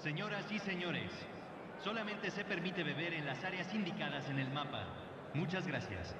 Señoras y señores, solamente se permite beber en las áreas indicadas en el mapa. Muchas gracias.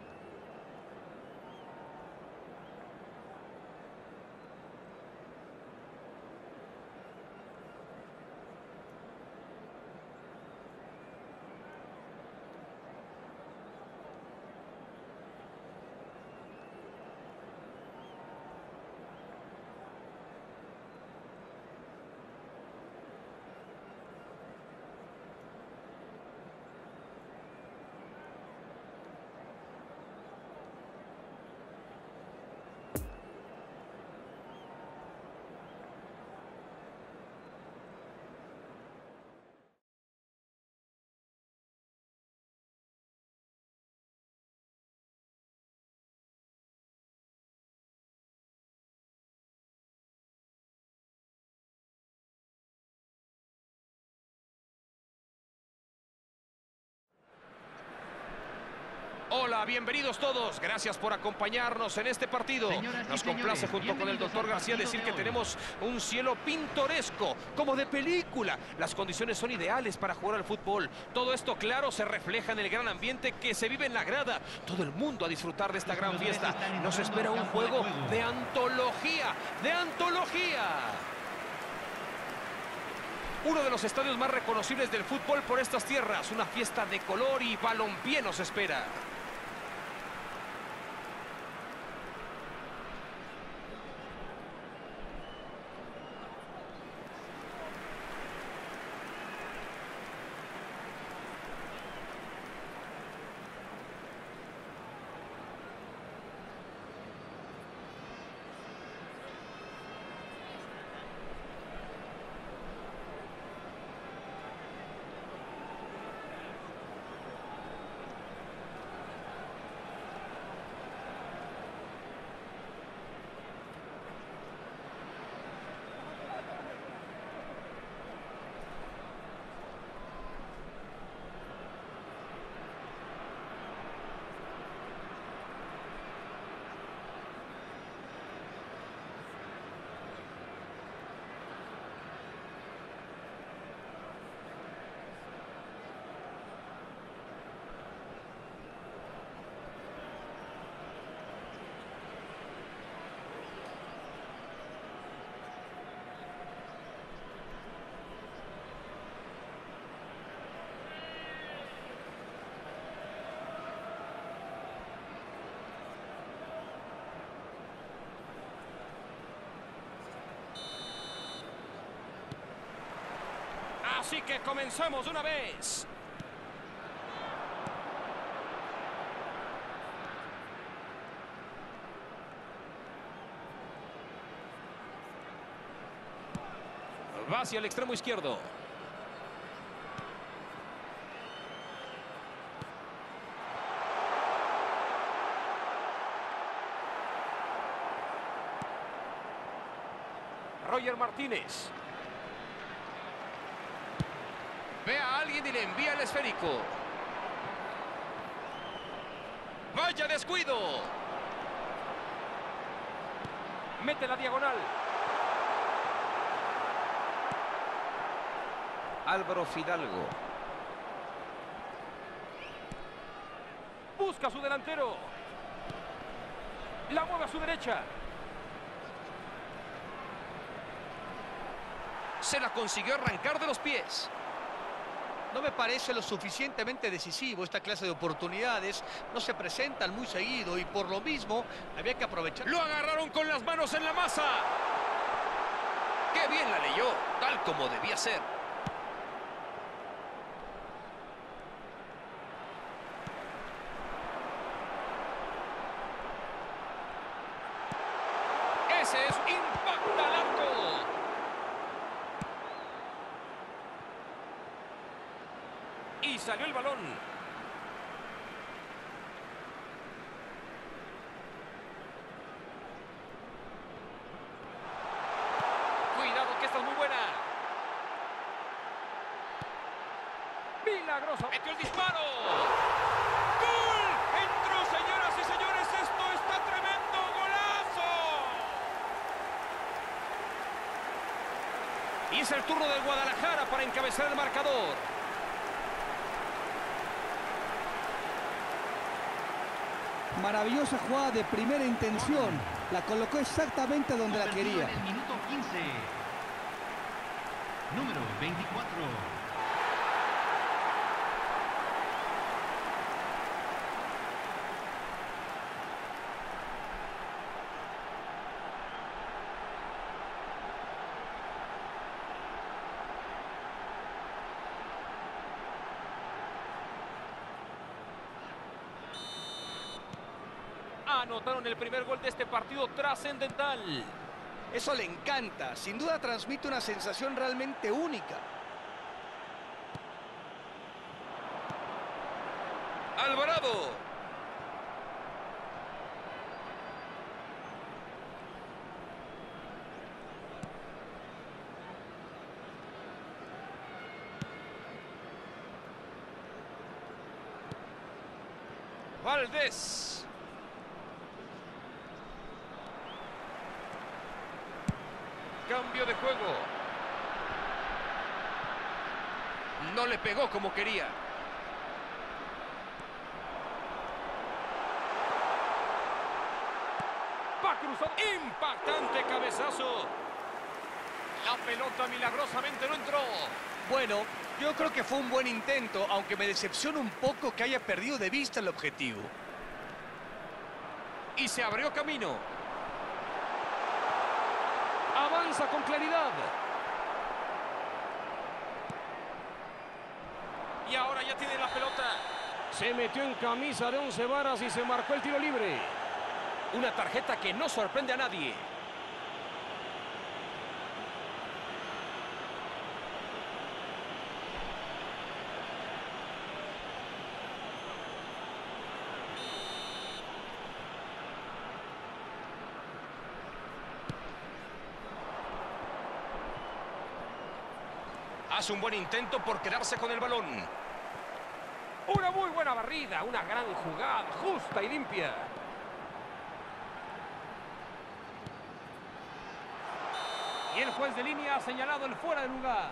Hola, bienvenidos todos. Gracias por acompañarnos en este partido. Nos complace junto con el doctor García decir que tenemos un cielo pintoresco, como de película. Las condiciones son ideales para jugar al fútbol. Todo esto, claro, se refleja en el gran ambiente que se vive en la grada. Todo el mundo a disfrutar de esta gran fiesta. Nos espera un juego de antología, Uno de los estadios más reconocibles del fútbol por estas tierras. Una fiesta de color y balompié nos espera. Así que comenzamos de una vez. Va hacia el extremo izquierdo. Roger Martínez. Ve a alguien y le envía el esférico. ¡Vaya descuido! Mete la diagonal. Álvaro Fidalgo. Busca a su delantero. La mueve a su derecha. Se la consiguió arrancar de los pies. No me parece lo suficientemente decisivo. Esta clase de oportunidades no se presentan muy seguido y por lo mismo había que aprovechar. Lo agarraron con las manos en la masa. ¡Qué bien la leyó! Tal como debía ser. Ese es impacta al arco. Y salió el balón. Cuidado que esta es muy buena. Milagroso. Metió el disparo. ¡Gol! Entró, señoras y señores. Esto está tremendo. ¡Golazo! Y Es el turno del Guadalajara para encabezar el marcador. Maravillosa jugada de primera intención. La colocó exactamente donde la quería. En el minuto 15. Número 24. Anotaron el primer gol de este partido trascendental. Eso le encanta. Sin duda transmite una sensación realmente única. Alvarado. Valdés. Cambio de juego. No le pegó como quería. Va a cruzar. Impactante cabezazo. La pelota milagrosamente no entró. Bueno, yo creo que fue un buen intento, aunque me decepciona un poco que haya perdido de vista el objetivo. Y se abrió camino. Avanza con claridad. Y ahora ya tiene la pelota. Se metió en camisa de 11 varas y se marcó el tiro libre. Una tarjeta que no sorprende a nadie. Hace un buen intento por quedarse con el balón. Una muy buena barrida, una gran jugada, justa y limpia. Y el juez de línea ha señalado el fuera de lugar.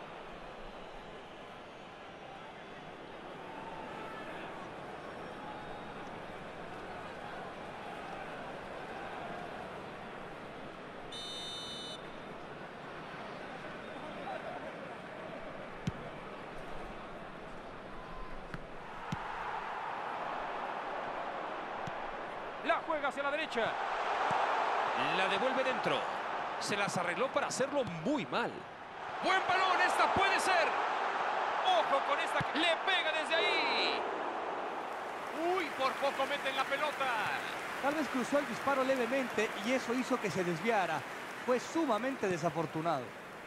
La juega hacia la derecha. La devuelve dentro. Se las arregló para hacerlo muy mal. ¡Buen balón! ¡Esta puede ser! ¡Ojo con esta! ¡Le pega desde ahí! ¡Uy! Por poco mete en la pelota. Tal vez cruzó el disparo levemente y eso hizo que se desviara. Fue sumamente desafortunado.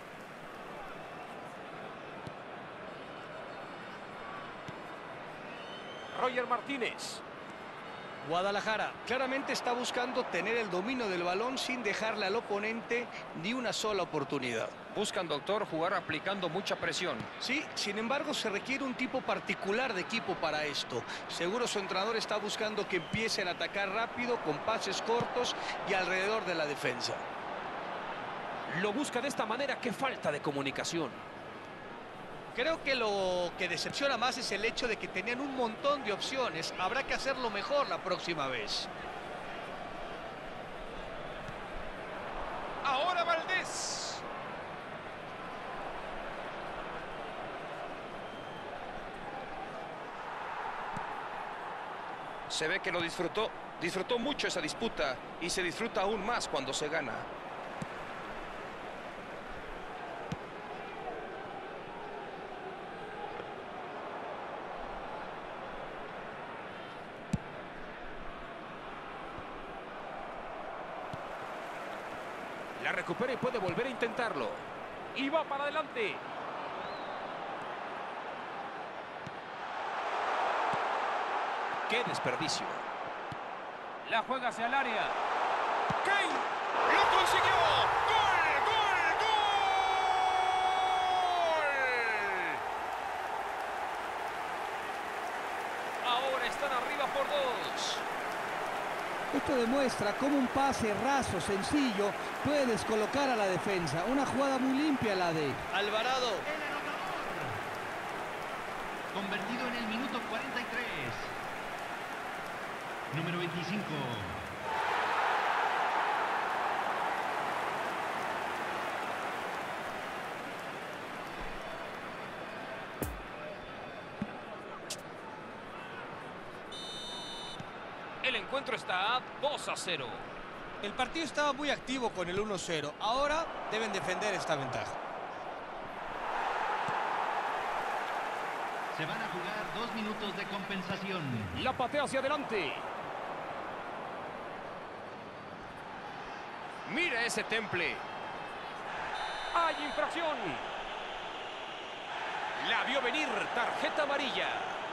Roger Martínez. Guadalajara claramente está buscando tener el dominio del balón sin dejarle al oponente ni una sola oportunidad. Buscan, doctor, jugar aplicando mucha presión. Sí, sin embargo se requiere un tipo particular de equipo para esto. Seguro su entrenador está buscando que empiecen a atacar rápido, con pases cortos y alrededor de la defensa. Lo busca de esta manera. ¡Qué falta de comunicación! Creo que lo que decepciona más es el hecho de que tenían un montón de opciones. Habrá que hacerlo mejor la próxima vez. Ahora Valdés. Se ve que lo disfrutó. Disfrutó mucho esa disputa y se disfruta aún más cuando se gana. La recupera y puede volver a intentarlo. Y va para adelante. ¡Qué desperdicio! La juega hacia el área. ¡Kane! ¡Lo consiguió! ¡Gol! ¡Gol! ¡Gol! Ahora están arriba por 2. Esto demuestra cómo un pase raso, sencillo, puede descolocar a la defensa. Una jugada muy limpia la de Alvarado. El anotador. Convertido en el minuto 43. Número 25. El encuentro está 2-0. El partido estaba muy activo con el 1-0. Ahora deben defender esta ventaja. Se van a jugar 2 minutos de compensación. La patea hacia adelante. Mira ese temple. Hay infracción. La vio venir. Tarjeta amarilla.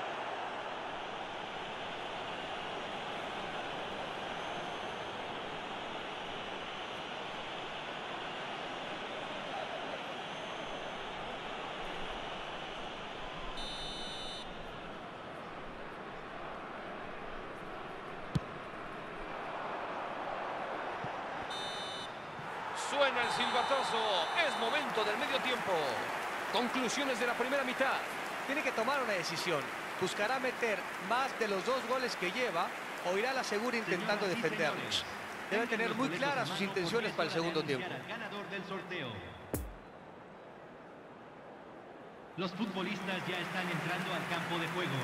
Suena el silbatazo. Es momento del medio tiempo. Conclusiones de la primera mitad. Tiene que tomar una decisión. Buscará meter más de los 2 goles que lleva o irá a la segura intentando Señoras y defenderlos. señores, Debe tener muy boletos claras en sus mano intenciones porque para el es hora de segundo tiempo. anunciar al ganador del sorteo. Los futbolistas ya están entrando al campo de juego.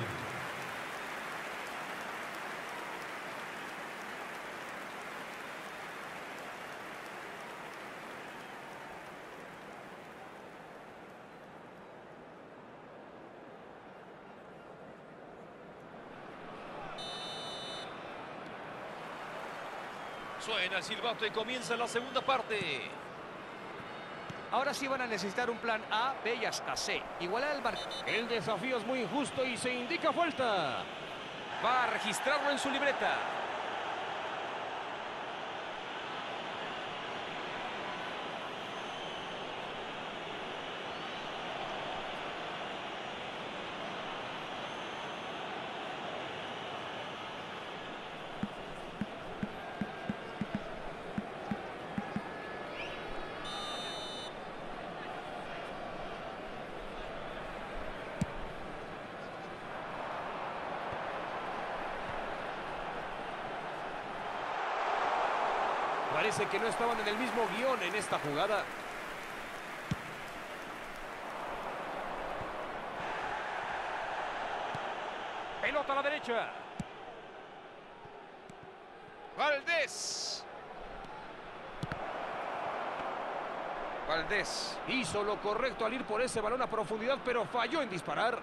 Suena el silbato y comienza la segunda parte. Ahora sí van a necesitar un plan A, B y hasta C. Igualar el marcador. El desafío es muy injusto y se indica falta. Va a registrarlo en su libreta. Parece que no estaban en el mismo guión en esta jugada. Pelota a la derecha. Valdés. Valdés hizo lo correcto al ir por ese balón a profundidad, pero falló en disparar.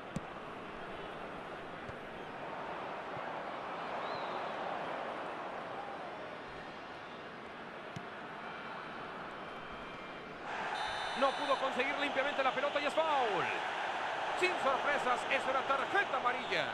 No pudo conseguir limpiamente la pelota y es foul. Sin sorpresas, es una tarjeta amarilla.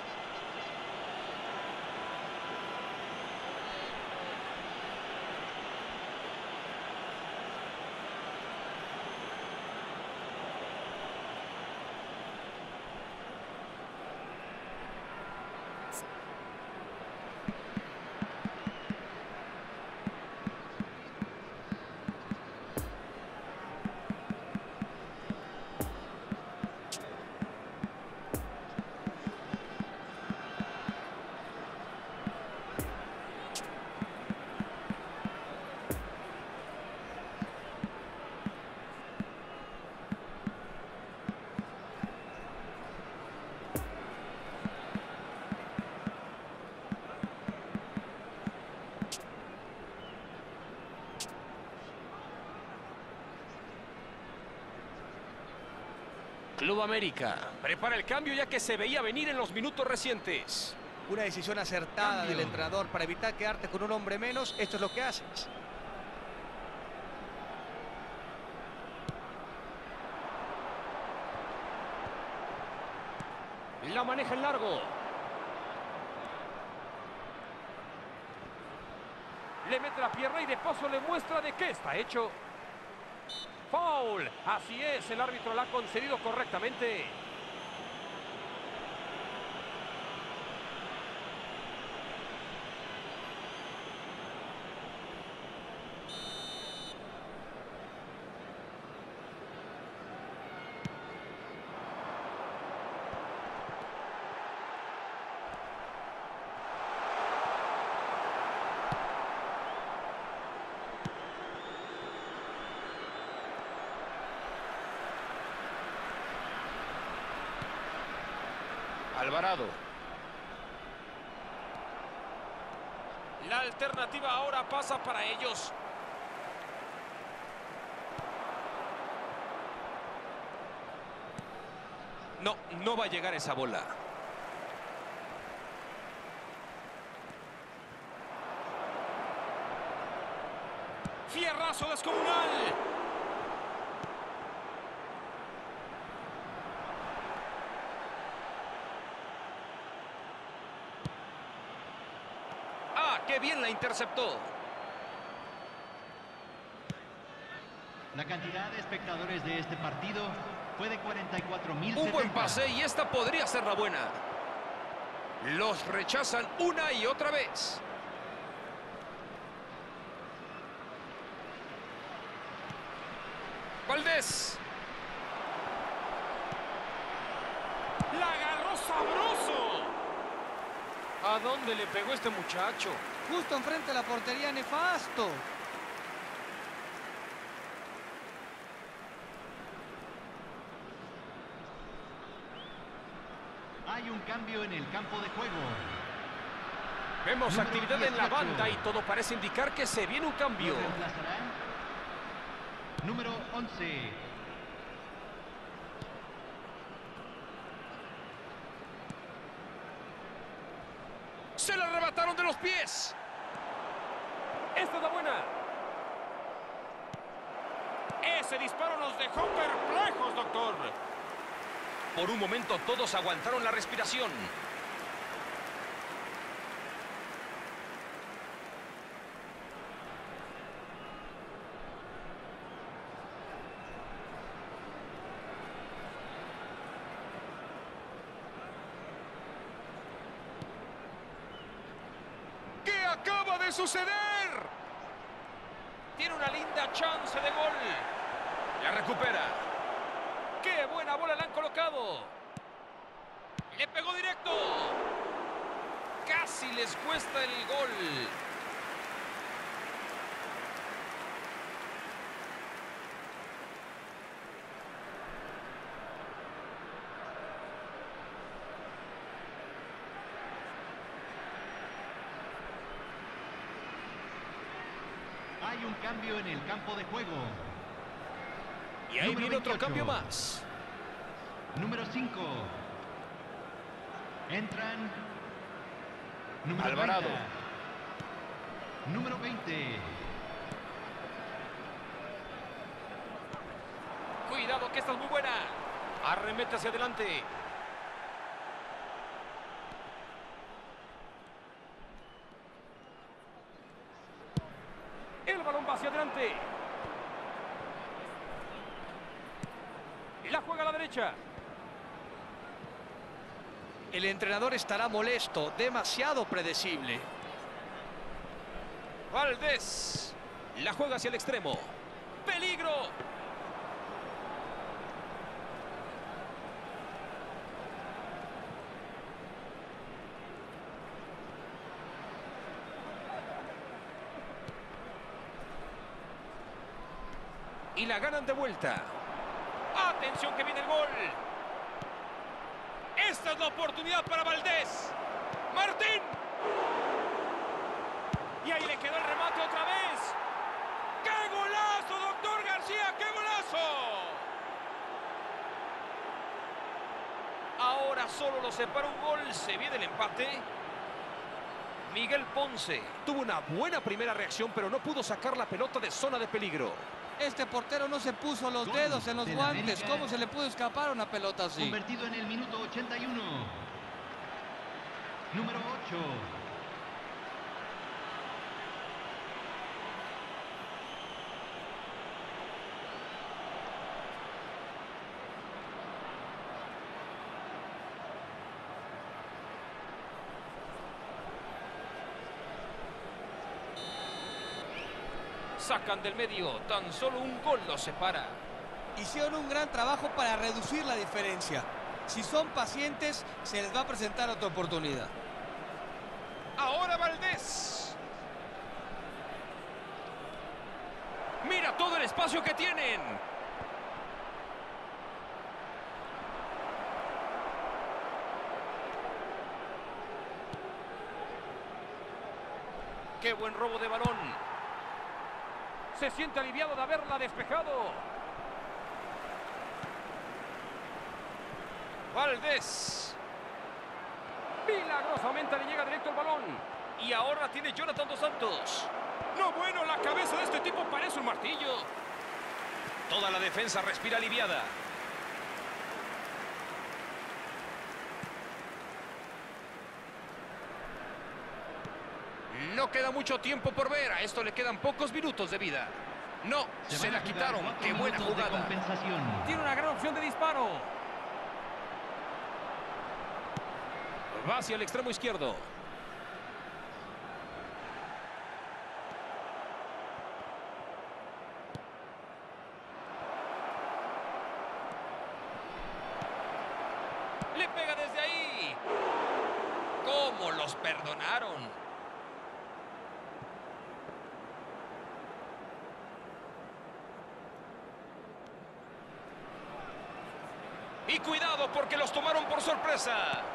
Club América prepara el cambio ya que se veía venir en los minutos recientes. Una decisión acertada Cambio. del entrenador para evitar quedarte con un hombre menos. Esto es lo que haces. La maneja en largo. Le mete la pierna y de paso le muestra de qué está hecho. Foul. Así es, el árbitro la ha concedido correctamente. Alvarado. La alternativa ahora pasa para ellos. No va a llegar esa bola. Fierrazo descomunal. ¡Ah, qué bien la interceptó! La cantidad de espectadores de este partido fue de 44.000. Un buen pase y esta podría ser la buena. Los rechazan una y otra vez. Valdés. La agarró sabroso. ¿A dónde le pegó este muchacho? Justo enfrente de la portería, nefasto. Hay un cambio en el campo de juego. Vemos Número actividad en la 18. banda y todo parece indicar que se viene un cambio. Lo reemplazará número 11. Se la arrebataron de los pies. Esta es la buena. Ese disparo nos dejó perplejos, doctor. Por un momento todos aguantaron la respiración. ¿Qué acaba de suceder? Tiene una linda chance de gol. La recupera. ¡Qué buena bola le han colocado! ¡Le pegó directo! Casi les cuesta el gol. Hay un cambio en el campo de juego. Y ahí Número viene otro 28. cambio más. Número 5. Entran. Número Alvarado. 30. Número 20. Cuidado que esta es muy buena. Arremete hacia adelante. El balón va hacia adelante. La juega a la derecha. El entrenador estará molesto, demasiado predecible. Valdés. La juega hacia el extremo. ¡Peligro! Y la ganan de vuelta. ¡Atención que viene el gol! Esta es la oportunidad para Valdés. ¡Martín! Y ahí le quedó el remate otra vez. ¡Qué golazo, doctor García! ¡Qué golazo! Ahora solo lo separa un gol. Se viene el empate. Miguel Ponce tuvo una buena primera reacción, pero no pudo sacar la pelota de zona de peligro. Este portero no se puso los Gol dedos en los del guantes. América. ¿Cómo se le pudo escapar una pelota así? Convertido en el minuto 81. Número 8. Sacan del medio, tan solo un gol los separa. Hicieron un gran trabajo para reducir la diferencia. Si son pacientes, se les va a presentar otra oportunidad. Ahora Valdés. Mira todo el espacio que tienen. ¡Qué buen robo de balón! Se siente aliviado de haberla despejado. Valdés. Milagrosamente le llega directo el balón. Y ahora tiene Jonathan dos Santos. No, bueno, la cabeza de este tipo parece un martillo. Toda la defensa respira aliviada. No queda mucho tiempo por ver. A esto le quedan pocos minutos de vida. No, se la quitaron. ¡Qué buena jugada! Tiene una gran opción de disparo. Va hacia el extremo izquierdo. Le pega desde ahí. ¿Cómo los perdonaron? Y cuidado porque los tomaron por sorpresa.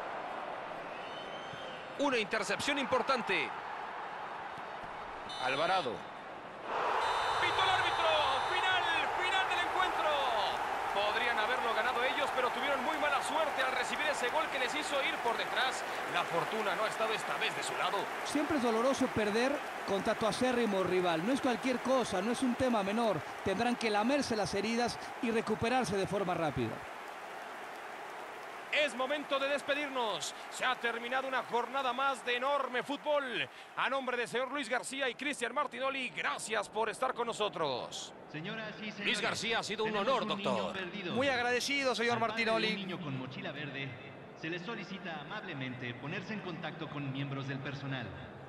Una intercepción importante. Alvarado. Pitó el árbitro. Final del encuentro. Podrían haberlo ganado ellos, pero tuvieron muy mala suerte al recibir ese gol que les hizo ir por detrás. La fortuna no ha estado esta vez de su lado. Siempre es doloroso perder contra tu acérrimo rival. No es cualquier cosa, no es un tema menor. Tendrán que lamerse las heridas y recuperarse de forma rápida. Es momento de despedirnos. Se ha terminado una jornada más de enorme fútbol. A nombre de señor Luis García y Cristian Martinoli, gracias por estar con nosotros. Señoras y señores, Luis García, ha sido un honor, doctor. Muy agradecido, señor Martinoli. Un niño con mochila verde, se le solicita amablemente ponerse en contacto con miembros del personal.